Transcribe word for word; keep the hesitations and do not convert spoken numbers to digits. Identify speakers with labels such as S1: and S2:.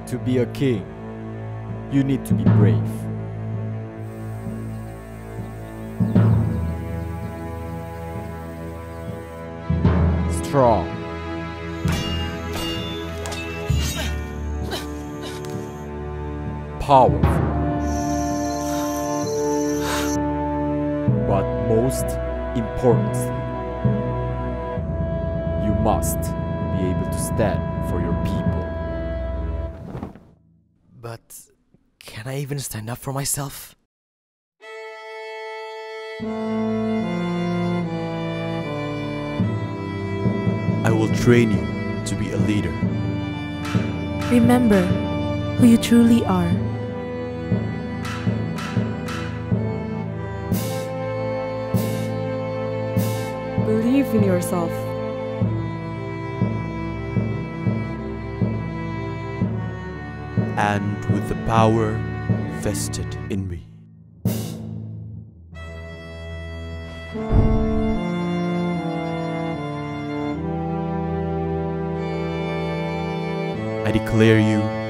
S1: To be a king, you need to be brave. Strong. Powerful. But most importantly, you must be able to stand for your people.
S2: But can I even stand up for myself?
S3: I will train you to be a leader.
S4: Remember who you truly are.
S5: Believe in yourself.
S3: And with the power vested in me, I declare you